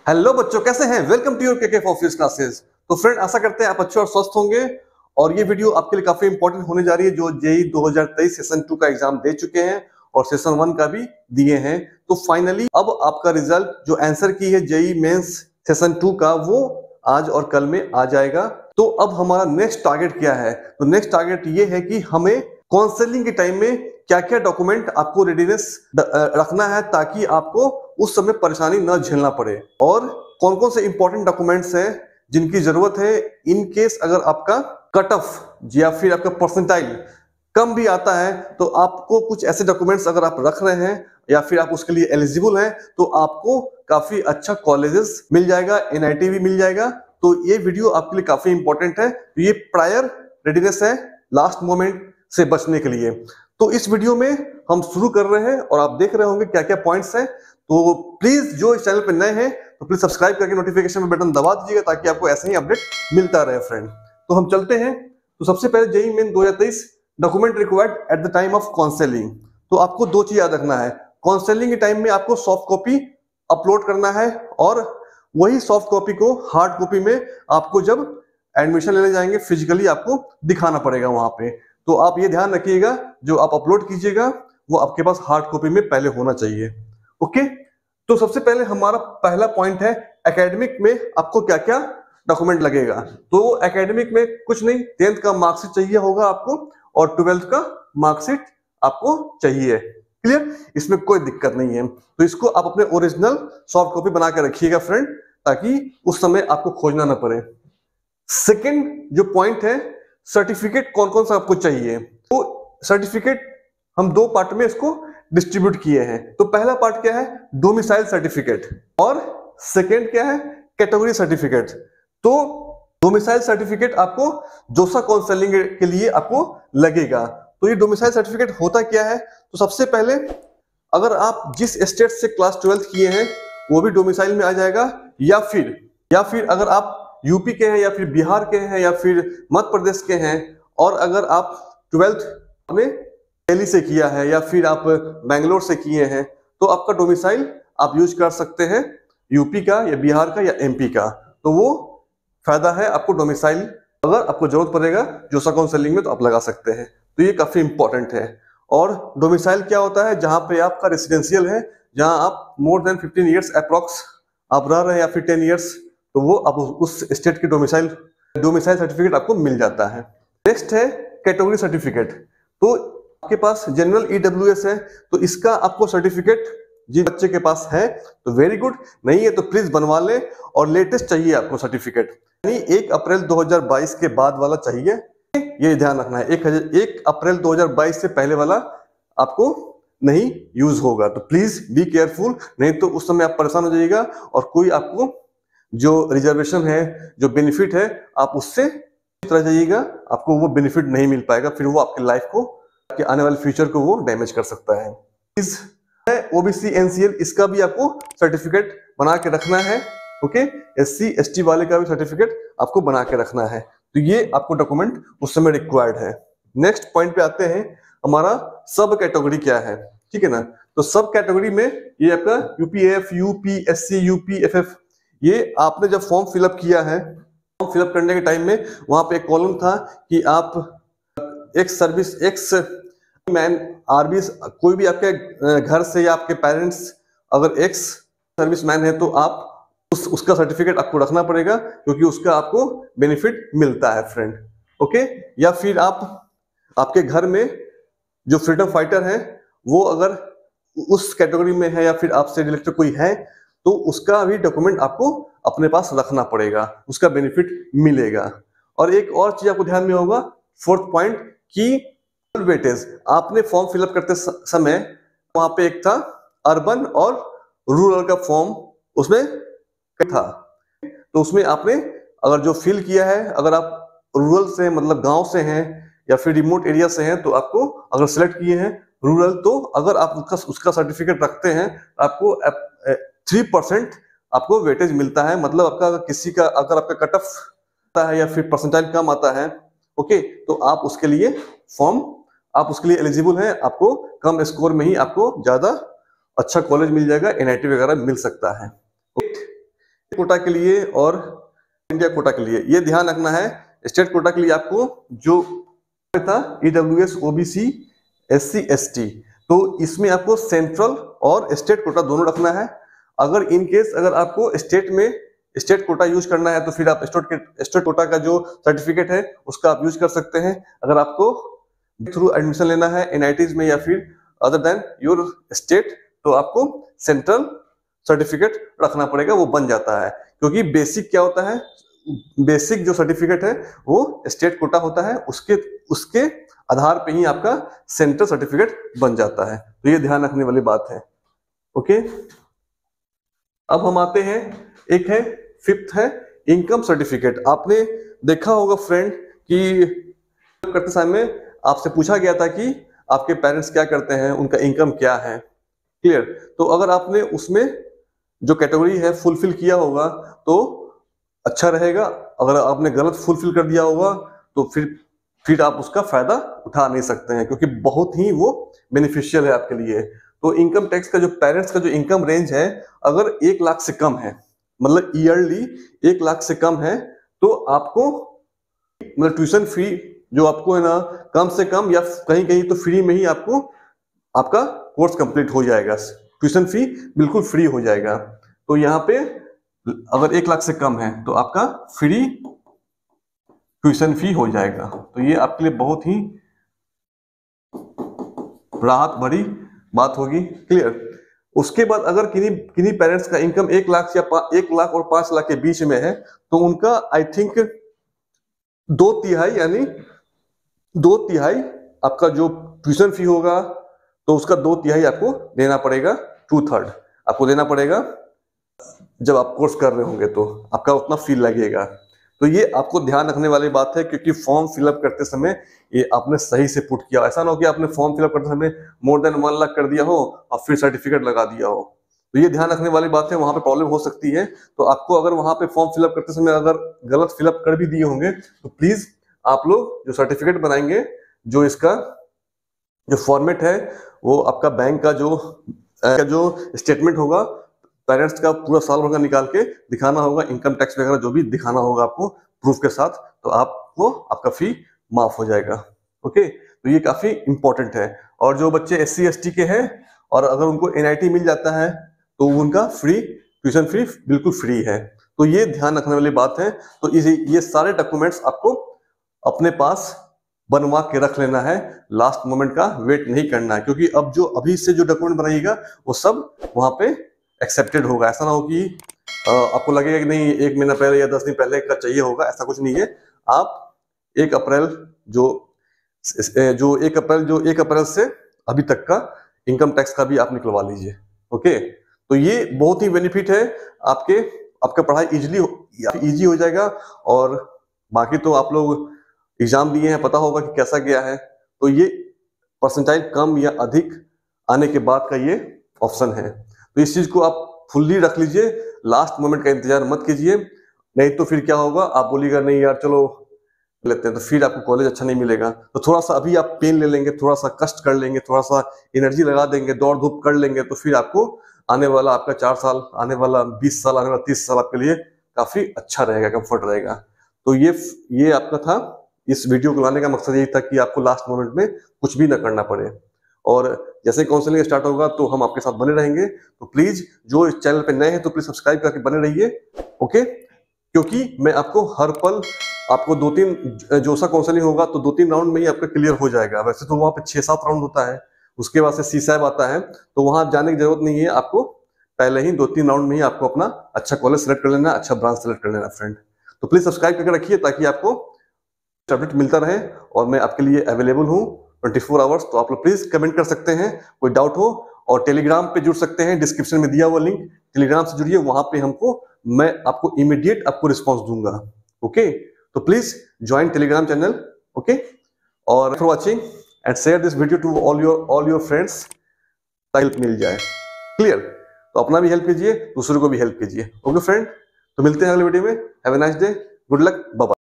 Hello बच्चों, कैसे हैं? Welcome to your KK office classes. तो फ्रेंड, आशा करते हैं आप अच्छे और स्वस्थ होंगे। और ये वीडियो आपके लिए काफी इंपॉर्टेंट होने जा रही है, जो जेई 2023 सेशन 2 का एग्जाम दे चुके हैं और सेशन 1 का भी दिए हैं। तो फाइनली अब आपका रिजल्ट जो आंसर की है जेई मेंस सेशन 2 का, वो आज और कल में आ जाएगा। तो अब हमारा नेक्स्ट टारगेट क्या है? तो नेक्स्ट टारगेट ये है कि हमें काउंसलिंग के टाइम में क्या क्या डॉक्यूमेंट आपको रेडीनेस रखना है, ताकि आपको उस समय परेशानी न झेलना पड़े। और कौन कौन से इंपॉर्टेंट डॉक्यूमेंट्स हैं जिनकी जरूरत है इन केस अगर आपका कट ऑफ या फिर आपका परसेंटाइल कम भी आता है, तो आपको कुछ ऐसे डॉक्यूमेंट्स अगर आप रख रहे हैं या फिर आप उसके लिए एलिजिबल हैं, तो आपको काफी अच्छा कॉलेजेस मिल जाएगा, एनआईटी भी मिल जाएगा। तो ये वीडियो आपके लिए काफी इंपॉर्टेंट है। तो ये प्रायर रेडीनेस है लास्ट मोमेंट से बचने के लिए। तो इस वीडियो में हम शुरू कर रहे हैं और आप देख रहे होंगे क्या क्या पॉइंट्स हैं। तो प्लीज जो इस चैनल पर नए हैं तो प्लीज सब्सक्राइब करके नोटिफिकेशन बटन दबा दीजिएगा, ताकि आपको ऐसे ही अपडेट मिलता रहे फ्रेंड। तो हम चलते हैं। तो सबसे पहले JEE main 2023 document required at the time of counselling. तो आपको दो चीज याद रखना है। काउंसलिंग के टाइम में आपको सॉफ्ट कॉपी अपलोड करना है, और वही सॉफ्ट कॉपी को हार्ड कॉपी में आपको जब एडमिशन लेने जाएंगे फिजिकली आपको दिखाना पड़ेगा वहां पे। तो आप ये ध्यान रखिएगा, जो आप अपलोड कीजिएगा वो आपके पास हार्ड कॉपी में पहले होना चाहिए। ओके। तो सबसे पहले हमारा पहला पॉइंट है एकेडमिक में आपको क्या क्या डॉक्यूमेंट लगेगा। तो एकेडमिक में कुछ नहीं, 10th का मार्कशीट चाहिए होगा आपको, और 12th का मार्कशीट आपको चाहिए। क्लियर? इसमें कोई दिक्कत नहीं है। तो इसको आप अपने ओरिजिनल सॉफ्ट कॉपी बना के रखिएगा फ्रेंड, ताकि उस समय आपको खोजना ना पड़े। सेकंड जो पॉइंट है, सर्टिफिकेट कौन कौन सा आपको चाहिए। तो सर्टिफिकेट हम दो पार्ट में इसको डिस्ट्रीब्यूट किए हैं। तो पहला पार्ट क्या है, डोमिसाइल सर्टिफिकेट, और सेकंड क्या है, कैटेगरी सर्टिफिकेट। तो डोमिसाइल सर्टिफिकेट आपको जोसा काउंसलिंग के लिए आपको लगेगा। तो ये डोमिसाइल सर्टिफिकेट होता क्या है? तो सबसे पहले अगर आप जिस स्टेट से क्लास 12th किए हैं वो भी डोमिसाइल में आ जाएगा, या फिर अगर आप यूपी के हैं या फिर बिहार के हैं या फिर मध्य प्रदेश के हैं, और अगर आप 12th में दिल्ली से किया है या फिर आप बेंगलोर से किए हैं, तो आपका डोमिसाइल आप यूज कर सकते हैं यूपी का या बिहार का या एमपी का। तो वो फायदा है आपको डोमिसाइल, अगर आपको जरूरत पड़ेगा जोसा काउंसलिंग में तो आप लगा सकते हैं। तो ये काफी इंपॉर्टेंट है। और डोमिसाइल क्या होता है? जहां पे आपका रेसिडेंशियल है, जहां आप मोर देन 15 ईयर्स अप्रॉक्स आप रह रहे हैं या फिर 10 ईयर्स, तो वो अब उस स्टेट की डोमिसाइल सर्टिफिकेट आपको मिल जाता है। नेक्स्ट है कैटेगरी सर्टिफिकेट। तो आपके पास जनरल ईडब्ल्यूएस है, तो इसका आपको सर्टिफिकेट जिस बच्चे के पास है तो वेरी गुड, नहीं है तो प्लीज बनवा ले। और लेटेस्ट चाहिए आपको सर्टिफिकेट, यानी 1 अप्रैल 2022 के बाद वाला चाहिए, ये ध्यान रखना है। 1 अप्रैल 2022 से पहले वाला आपको नहीं यूज होगा। तो प्लीज बी केयरफुल, नहीं तो उस समय आप परेशान हो जाइएगा और कोई आपको जो रिजर्वेशन है, जो बेनिफिट है, आप उससे रह जाइएगा, आपको वो बेनिफिट नहीं मिल पाएगा। फिर वो आपकी लाइफ को, आपके आने वाले फ्यूचर को वो डैमेज कर सकता है। इस ओबीसी एनसीएल, इसका भी आपको सर्टिफिकेट बना के रखना है। ओके। एससी एसटी वाले का भी सर्टिफिकेट आपको बना के रखना है। तो ये आपको डॉक्यूमेंट उस समय रिक्वायर्ड है। नेक्स्ट पॉइंट पे आते हैं, हमारा सब कैटेगरी क्या है। ठीक है ना? तो सब कैटेगरी में ये आपका यूपीएफ, यूपीएससी, यूपीएफएफ, ये आपने जब फॉर्म फिलअप किया है, फॉर्म फिलअप करने के टाइम में वहां पे एक कॉलम था कि आप ex service, ex man, army, कोई भी आपके घर से या आपके पेरेंट्स अगर एक्स सर्विस मैन है, तो आप उसका सर्टिफिकेट आपको रखना पड़ेगा, क्योंकि उसका आपको बेनिफिट मिलता है फ्रेंड। ओके। या फिर आपके घर में जो फ्रीडम फाइटर है, वो अगर उस कैटेगरी में है या फिर आपसे रिलेटेड कोई है, तो उसका भी डॉक्यूमेंट आपको अपने पास रखना पड़ेगा, उसका बेनिफिट मिलेगा। और एक और चीज आपको ध्यान में होगा, फोर्थ पॉइंट, की वेटेज। आपने फॉर्म फिलअप करते समय वहां पे एक था अर्बन और रूरल का फॉर्म, उसमें था। तो उसमें आपने अगर जो फिल किया है, अगर आप रूरल से मतलब गांव से हैं या फिर रिमोट एरिया से हैं, तो आपको अगर सिलेक्ट किए हैं रूरल, तो अगर आप उसका सर्टिफिकेट रखते हैं, आपको 3% आपको वेटेज मिलता है। मतलब आपका अगर आपका कट ऑफ आता है या फिर परसेंटाइल कम आता है, ओके, तो आप उसके लिए एलिजिबल हैं। आपको कम स्कोर में ही आपको ज्यादा अच्छा कॉलेज मिल जाएगा, एनआईटी वगैरह मिल सकता है। कोटा के लिए और इंडिया कोटा के लिए। ये ध्यान रखना है, स्टेट कोटा के लिए आपको जो था ईडब्ल्यूएस, ओबीसी, एससी, एसटी, तो इसमें आपको सेंट्रल और स्टेट कोटा दोनों रखना है। अगर इन केस अगर आपको स्टेट में स्टेट कोटा यूज करना है तो फिर आप स्टेट कोटा का जो सर्टिफिकेट है उसका आप यूज कर सकते हैं। अगर आपको थ्रू एडमिशन लेना है एनआईटीज में या फिर अदर देन योर स्टेट, तो आपको सेंट्रल सर्टिफिकेट रखना पड़ेगा, वो बन जाता है। क्योंकि बेसिक क्या होता है, बेसिक जो सर्टिफिकेट है वो स्टेट कोटा होता है, उसके आधार पे ही आपका सेंट्रल सर्टिफिकेट बन जाता है। तो ये ध्यान रखने वाली बात है। ओके, अब हम आते हैं, एक है फिफ्थ है इनकम सर्टिफिकेट। आपने देखा होगा फ्रेंड कि करते समय आपसे पूछा गया था कि आपके पेरेंट्स क्या करते हैं, उनका इनकम क्या है। क्लियर? तो अगर आपने उसमें जो कैटेगरी है फुलफिल किया होगा तो अच्छा रहेगा। अगर आपने गलत फुलफिल कर दिया होगा तो फिर आप उसका फायदा उठा नहीं सकते हैं, क्योंकि बहुत ही वो बेनिफिशियल है आपके लिए। तो इनकम टैक्स का जो पेरेंट्स का जो इनकम रेंज है, अगर 1 लाख से कम है, मतलब ईयरली 1 लाख से कम है, तो आपको मतलब ट्यूशन फी जो आपको है ना कम से कम या कहीं कहीं तो फ्री में ही आपको आपका कोर्स कंप्लीट हो जाएगा। ट्यूशन फी बिल्कुल फ्री हो जाएगा। तो यहाँ पे अगर 1 लाख से कम है तो आपका फ्री ट्यूशन फी हो जाएगा। तो ये आपके लिए बहुत ही राहत भरी बात होगी। क्लियर? उसके बाद अगर किन्हीं पेरेंट्स का इनकम 1 लाख या 1 लाख और 5 लाख के बीच में है, तो उनका आई थिंक 2/3 यानी 2/3 आपका जो ट्यूशन फी होगा तो उसका 2/3 आपको देना पड़ेगा, 2/3 आपको देना पड़ेगा जब आप कोर्स कर रहे होंगे, तो आपका उतना फी लगेगा। तो ये आपको ध्यान रखने वाली बात है, क्योंकि फॉर्म फिलअप करते समय ये आपने सही से पुट किया। ऐसा ना हो कि आपने फॉर्म फिलअप करते समय मोर देन 1 लाख कर दिया हो और फिर सर्टिफिकेट लगा दिया हो। तो ये ध्यान रखने वाली बात है, वहां पे प्रॉब्लम हो सकती है। तो आपको अगर वहां पे फॉर्म फिलअप करते समय अगर गलत फिलअप कर भी दिए होंगे तो प्लीज आप लोग जो सर्टिफिकेट बनाएंगे, जो इसका जो फॉर्मेट है, वो आपका बैंक का जो स्टेटमेंट होगा, पेरेंट्स का पूरा साल भर का निकाल के दिखाना होगा, इनकम टैक्स वगैरह जो भी दिखाना होगा आपको प्रूफ के साथ, तो आपको आपका फी माफ हो जाएगा। ओके, तो ये काफी इंपॉर्टेंट है। और जो बच्चे SC ST के हैं और अगर उनको NIT मिल जाता है तो उनका ट्यूशन फी बिल्कुल फ्री है। तो ये ध्यान रखने वाली बात है। तो ये सारे डॉक्यूमेंट्स आपको अपने पास बनवा के रख लेना है, लास्ट मोमेंट का वेट नहीं करना है, क्योंकि अब जो अभी से जो डॉक्यूमेंट बनाइएगा वो सब वहां पे एक्सेप्टेड होगा। ऐसा ना हो कि आपको लगेगा कि नहीं 1 महीना पहले या 10 दिन पहले का चाहिए होगा, ऐसा कुछ नहीं है। आप 1 अप्रैल जो 1 अप्रैल से अभी तक का इनकम टैक्स का भी आप निकलवा लीजिए। ओके, तो ये बहुत ही बेनिफिट है, आपका पढ़ाई इजी हो जाएगा। और बाकी तो आप लोग एग्जाम दिए हैं, पता होगा कि कैसा गया है। तो ये परसेंटाइल कम या अधिक आने के बाद का ये ऑप्शन है। तो इस चीज को आप फुल्ली रख लीजिए, लास्ट मोमेंट का इंतजार मत कीजिए, नहीं तो फिर क्या होगा, आप बोलिएगा नहीं यार चलो लेते हैं, तो फिर आपको कॉलेज अच्छा नहीं मिलेगा। तो थोड़ा सा अभी आप पेन ले लेंगे, थोड़ा सा कष्ट कर लेंगे, थोड़ा सा एनर्जी लगा देंगे, दौड़ धूप कर लेंगे, तो फिर आपको आने वाला आपका 4 साल, आने वाला 20 साल, आने वाला 30 साल आपके लिए काफी अच्छा रहेगा, कंफर्ट रहेगा। तो ये आपका था, इस वीडियो को लाने का मकसद यही था कि आपको लास्ट मोमेंट में कुछ भी ना करना पड़े। और जैसे काउंसलिंग स्टार्ट होगा तो हम आपके साथ बने रहेंगे। तो प्लीज जो इस चैनल पे नए हैं तो प्लीज सब्सक्राइब करके बने रहिए। ओके, क्योंकि मैं आपको हर पल आपको 2-3 जो सा काउंसलिंग होगा तो 2-3 राउंड में ही आपका क्लियर हो जाएगा। वैसे तो वहां पे 6-7 राउंड होता है, उसके बाद से CSAB आता है, तो वहां जाने की जरूरत नहीं है। आपको पहले ही 2-3 राउंड में ही आपको अपना अच्छा कॉलेज सेलेक्ट कर लेना, अच्छा ब्रांच सेलेक्ट कर लेना फ्रेंड। तो प्लीज सब्सक्राइब करके रखिए ताकि आपको अपडेट मिलता रहे, और मैं आपके लिए अवेलेबल हूँ 24 आवर्स। तो आप लोग प्लीज कमेंट कर सकते हैं कोई डाउट हो, और टेलीग्राम पे जुड़ सकते हैं, डिस्क्रिप्शन में दिया हुआ लिंक, टेलीग्राम से जुड़िए, वहां पे मैं आपको इमीडिएट आपको रिस्पॉन्स दूंगा। ओके, तो please join Telegram channel. Okay, और for watching and share this video to all your friends, help मिल जाए। क्लियर? तो अपना भी हेल्प कीजिए, दूसरों को भी हेल्प कीजिए। ओके फ्रेंड, तो मिलते हैं अगले वीडियो में। Have a nice day, good luck, bye bye.